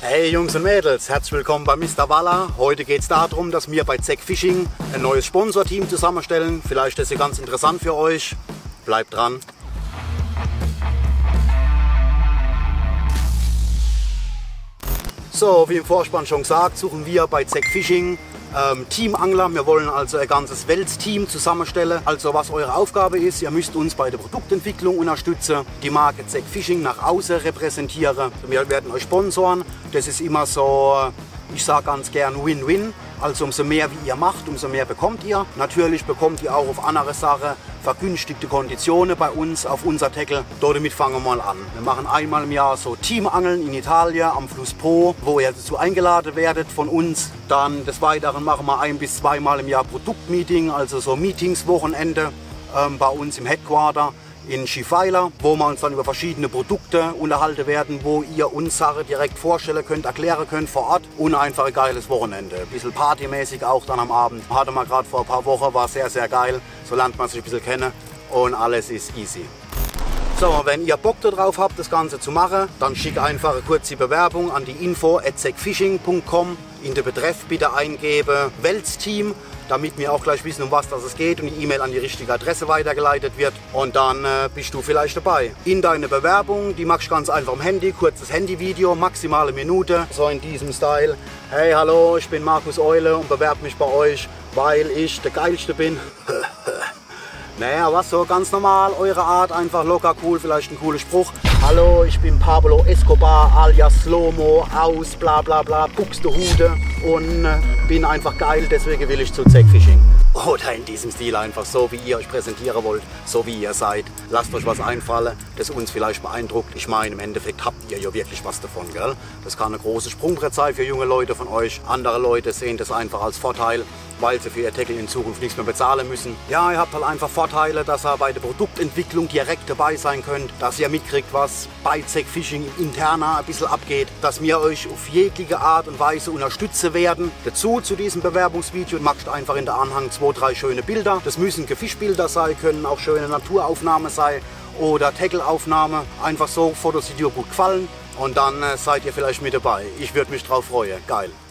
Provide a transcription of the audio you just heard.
Hey Jungs und Mädels, herzlich willkommen bei Mr. Waller. Heute geht es darum, dass wir bei ZEG Fishing ein neues Sponsorteam zusammenstellen. Vielleicht ist es ganz interessant für euch. Bleibt dran. So, wie im Vorspann schon gesagt, suchen wir bei ZEG Fishing Teamangler. Wir wollen also ein ganzes Weltteam zusammenstellen. Also was eure Aufgabe ist, ihr müsst uns bei der Produktentwicklung unterstützen, die Marke ZEG Fishing nach außen repräsentieren. Wir werden euch sponsoren. Das ist immer so, ich sage ganz gern Win-Win. Also umso mehr wie ihr macht, umso mehr bekommt ihr. Natürlich bekommt ihr auch auf andere Sachen vergünstigte Konditionen bei uns auf unser Tackle. Damit fangen wir mal an. Wir machen einmal im Jahr so Teamangeln in Italien am Fluss Po, wo ihr dazu eingeladen werdet von uns. Dann des Weiteren machen wir 1- bis 2-mal im Jahr Produktmeeting, also so Meetingswochenende bei uns im Headquarter in Schifeiler, wo wir uns dann über verschiedene Produkte unterhalten werden, wo ihr uns Sachen direkt vorstellen könnt, erklären könnt vor Ort und einfach ein geiles Wochenende. Ein bisschen partymäßig auch dann am Abend. Hatte man gerade vor ein paar Wochen, war sehr, sehr geil. So lernt man sich ein bisschen kennen und alles ist easy. So, wenn ihr Bock darauf habt, das Ganze zu machen, dann schickt einfach eine kurze Bewerbung an die info@zegfishing.com. In den Betreff bitte eingeben Weltteam, damit wir auch gleich wissen, um was es geht und die E-Mail an die richtige Adresse weitergeleitet wird. Und dann bist du vielleicht dabei. In deine Bewerbung, die machst du ganz einfach am Handy, kurzes Handyvideo, maximale Minute, so in diesem Style. Hey, hallo, ich bin Markus Eule und bewerbe mich bei euch, weil ich der Geilste bin. Naja, was so ganz normal, eure Art, einfach locker, cool, vielleicht ein cooler Spruch. Hallo, ich bin Pablo Escobar alias Slomo aus bla bla bla, Buxtehude und bin einfach geil, deswegen will ich zu ZEG Fishing. Oder in diesem Stil einfach so, wie ihr euch präsentieren wollt, so wie ihr seid. Lasst euch was einfallen, das uns vielleicht beeindruckt. Ich meine, im Endeffekt habt ihr ja wirklich was davon, gell? Das kann eine große Sprungbrett sein für junge Leute von euch. Andere Leute sehen das einfach als Vorteil, weil sie für ihr Tackle in Zukunft nichts mehr bezahlen müssen. Ja, ihr habt halt einfach Vorteile, dass ihr bei der Produktentwicklung direkt dabei sein könnt, dass ihr mitkriegt, was bei ZEG Fishing interner ein bisschen abgeht, dass wir euch auf jegliche Art und Weise unterstützen werden. Dazu zu diesem Bewerbungsvideo machst du einfach in der Anhang 2-3 schöne Bilder. Das müssen Fischbilder sein, können auch schöne Naturaufnahmen sein oder Tackle-Aufnahmen. Einfach so Fotos, die dir gut gefallen und dann seid ihr vielleicht mit dabei. Ich würde mich drauf freuen. Geil.